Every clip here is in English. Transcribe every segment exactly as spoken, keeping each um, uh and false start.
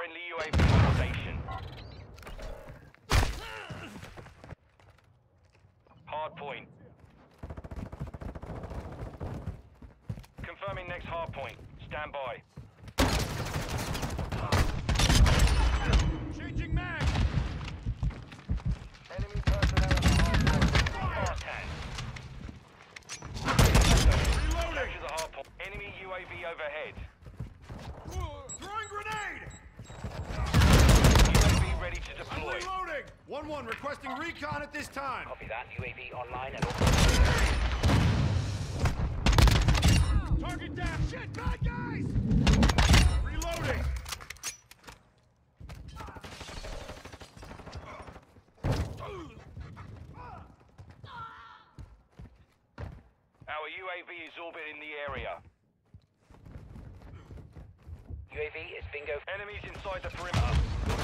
Friendly U A V on station. Hardpoint. Confirming next hardpoint. Stand by. Changing mag! Enemy personnel at the hardpoint. Fast hand. Reloading! Capture the hardpoint. Enemy U A V overhead. Throwing grenade! U A V ready to I'm deploy. reloading! one one requesting recon at this time. Copy that. U A V online and Target down! Shit, bad guys! Reloading! Our U A V is orbiting the area. U A V is bingo. Enemies inside the perimeter.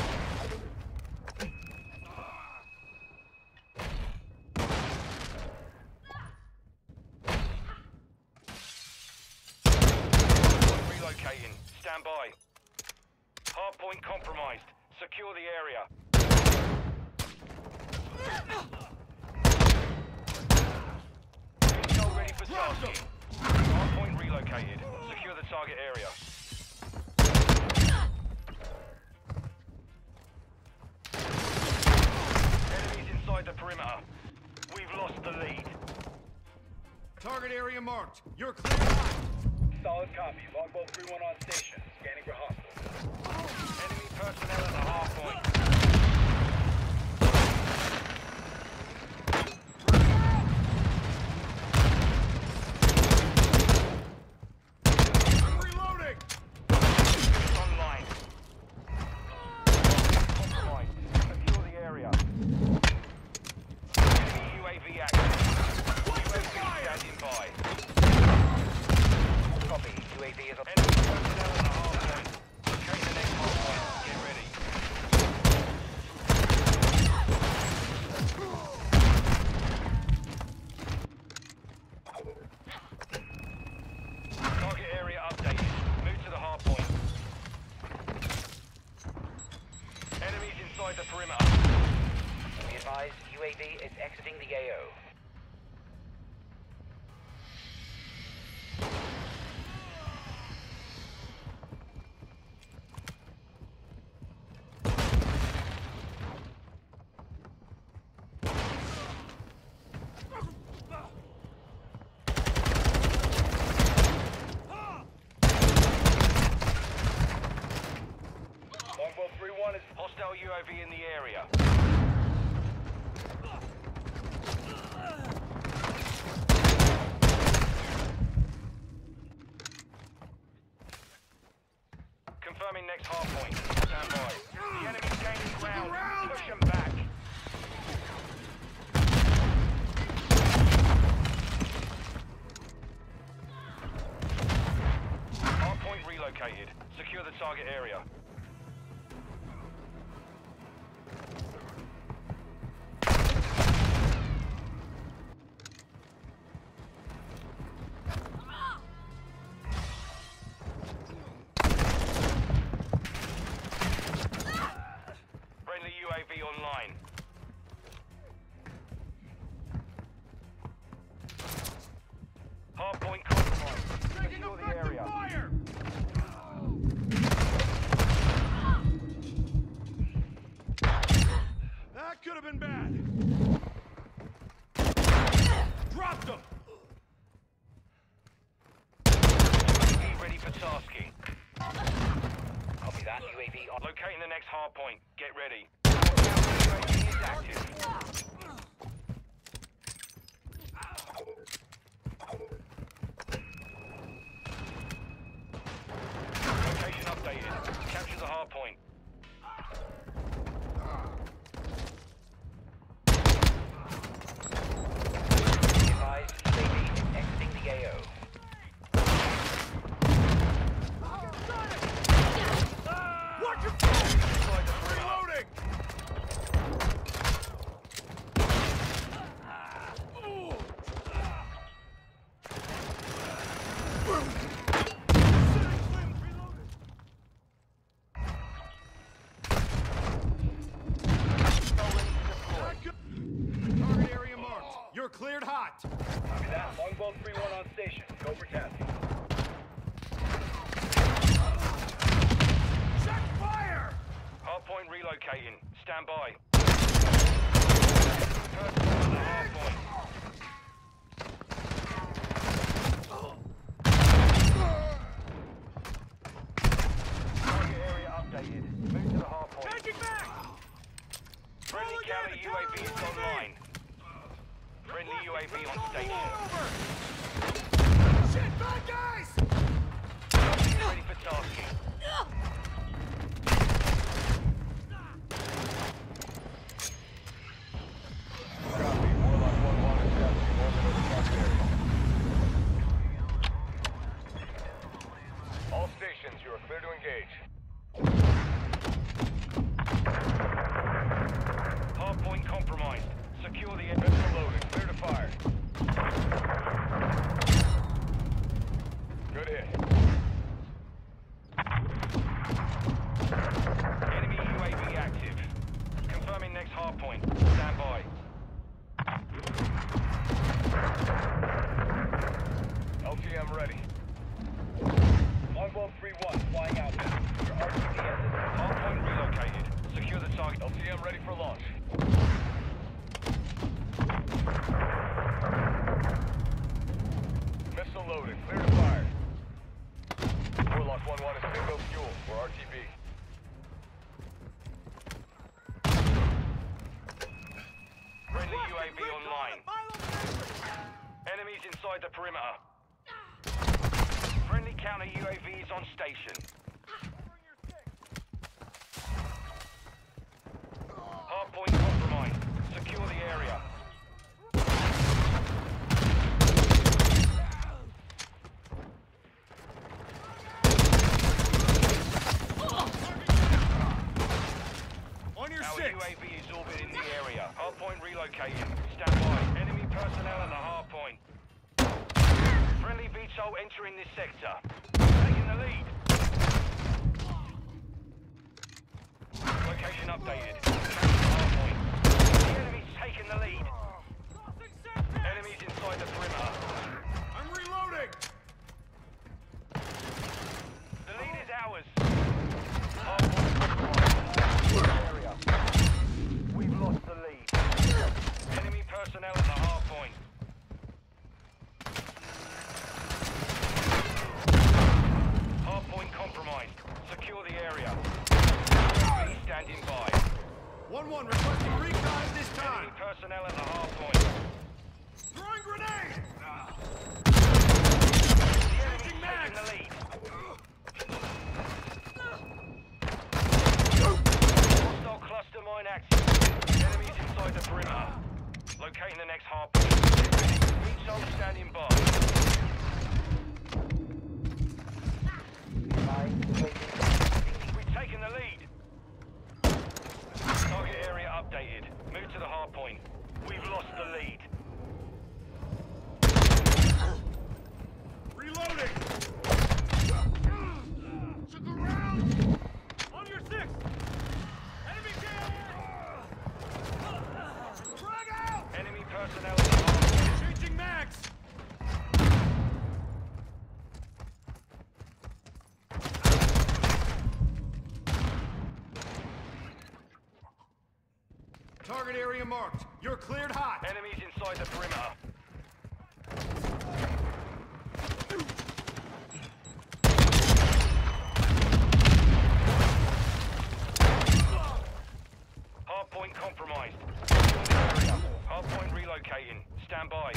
Relocating. Stand by. Hardpoint compromised. Secure the area. Intel ready for tasking. Hardpoint relocated. Secure the target area. Enemies inside the perimeter. We've lost the lead. Target area marked. You're clear. Solid copy. Longbow three one on station. Scanning for hostiles. Enemy personnel at the hardpoint. I'm reloading! Online. Compromised. Secure the area. Enemy U A V active. U A V standing by. Copy. U A V is on. Enemy personnel at the hardpoint. Locate the next hardpoint. Get ready. Target area updated. Move to the hardpoint. Enemies inside the perimeter. Be advised, U A V is exiting the A O. Longbow three one is Hostile U A V in the area. Confirming next hardpoint. Stand by. The enemy's gaining ground. Push them back. Hardpoint relocated. Secure the target area. Friendly U A V online. Hardpoint compromised. Taking Secure the effective area. fire! That could have been bad. Dropped him! U A V ready for tasking. Copy that. U A V on. Locating the next hardpoint. Get ready. U A V is active. Location updated. Capture the hardpoint. Be advised, U A V is exiting the A O. Watch your Inside the perimeter. reloading! cleared hot. Copy that. Longbow three one on station. Go for tasking. Check fire! Hardpoint relocating. Stand by. Personnel at the hardpoint. Target area updated. Move to the hardpoint. Taking back! Friendly counter U A V is online. Friendly U A V on station. Shit, bad guys! Ready for tasking. Copy. Warlock one one is capturing one minute target area. All stations, you are clear to engage. Hardpoint compromised. Secure the enemy. Missile loading. Clear to fire. Good hit. Enemy U A V active. Confirming next hardpoint. Stand by. L T M ready. Longbow three one flying out now. Your R T B S is Hardpoint relocated. Secure the target. L T M ready for launch. Missile loaded. Clear to fire. Warlock one one is bingo fuel for R T B. Friendly U A V online. Enemies inside the perimeter. Friendly counter U A V is on station. Hardpoint compromised. Secure the area. On your Our six! U A V is orbiting the area. Hardpoint relocating. Stand by. Enemy personnel at the hardpoint. Friendly V TOL entering this sector. Taking the lead. Location updated. Capture the hardpoint. The enemy's taking the lead. Enemies inside the perimeter. I'm reloading! The lead is ours. Hardpoint compromised. Area. We've lost the lead. Enemy personnel at the hardpoint. Hardpoint compromised. Secure the area. Be standing by. one one requesting recon at this time! Enemy personnel at the hardpoint. Throwing grenade! The enemy's taking the lead. Hostile cluster mine active. Enemies inside the perimeter. Locating the next hardpoint. Each zone standing by. We've taken the lead. Target area updated. Move to the hardpoint. We've lost the lead. Reloading! Took a round! On your six! Enemy down! Drag out! Enemy personnel at the hardpoint. Changing mags! Target area marked. You're cleared hot. Enemies inside the perimeter. Hardpoint compromised. Area. Hardpoint relocating. Stand by.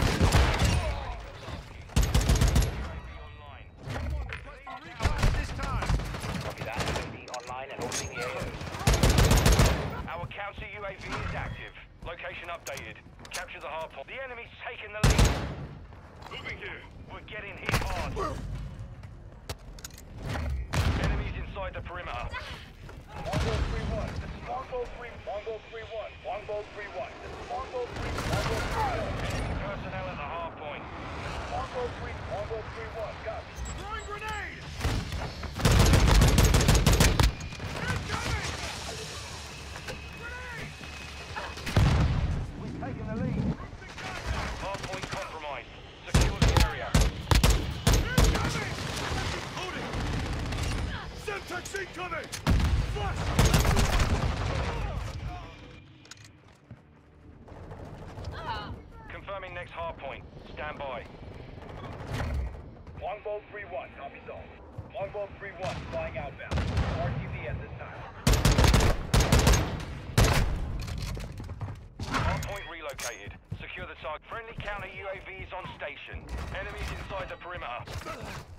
Online. Recon at this time. Copy that. U A V online and opening the A Os. Our counter U A V is active. Location updated. Capture the hardpoint. The enemy's taking the lead. Moving here. We're getting hit hard. Enemies inside the perimeter. Longbow three one. This is Longbow three. Longbow three one. Longbow three one. This is Longbow three. Longbow three one. Enemy personnel at the hardpoint. Longbow three. Longbow three one. Copy. Throwing grenade! Incoming! Grenade! We've taken the lead. Vortex incoming! Flash! Confirming next hardpoint. Stand by. Longbow three one, copy zone. Longbow three one, flying outbound. R T B at this time. Hardpoint relocated. Secure the target. Friendly counter U A Vs on station. Enemies inside the perimeter.